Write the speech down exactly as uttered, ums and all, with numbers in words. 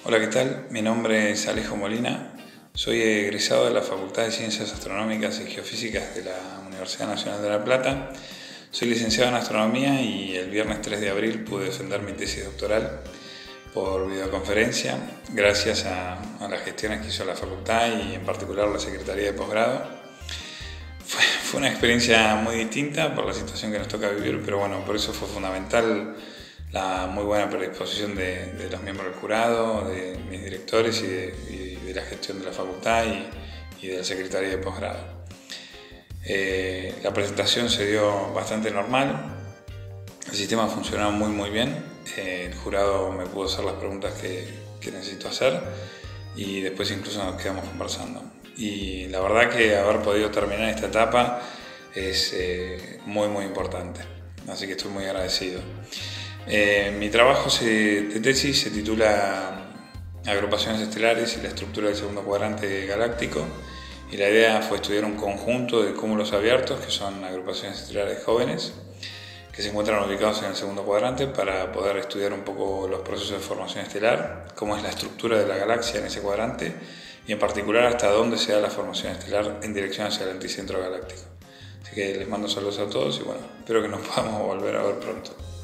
Hola, ¿qué tal? Mi nombre es Alejo Molina, soy egresado de la Facultad de Ciencias Astronómicas y Geofísicas de la Universidad Nacional de La Plata. Soy licenciado en Astronomía y el viernes tres de abril pude defender mi tesis doctoral por videoconferencia gracias a, a las gestiones que hizo la facultad y en particular la Secretaría de Posgrado. Fue, fue una experiencia muy distinta por la situación que nos toca vivir, pero bueno, por eso fue fundamental la muy buena predisposición de, de los miembros del jurado, de mis directores y de, y de la gestión de la facultad y, y de la Secretaría de Posgrado. Eh, la presentación se dio bastante normal, el sistema funcionaba muy muy bien, eh, el jurado me pudo hacer las preguntas que, que necesito hacer y después incluso nos quedamos conversando. Y la verdad que haber podido terminar esta etapa es eh, muy muy importante, así que estoy muy agradecido. Eh, mi trabajo se, de tesis se titula Agrupaciones estelares y la estructura del segundo cuadrante galáctico, y la idea fue estudiar un conjunto de cúmulos abiertos que son agrupaciones estelares jóvenes que se encuentran ubicados en el segundo cuadrante para poder estudiar un poco los procesos de formación estelar, cómo es la estructura de la galaxia en ese cuadrante y en particular hasta dónde se da la formación estelar en dirección hacia el anticentro galáctico. Así que les mando saludos a todos y bueno, espero que nos podamos volver a ver pronto.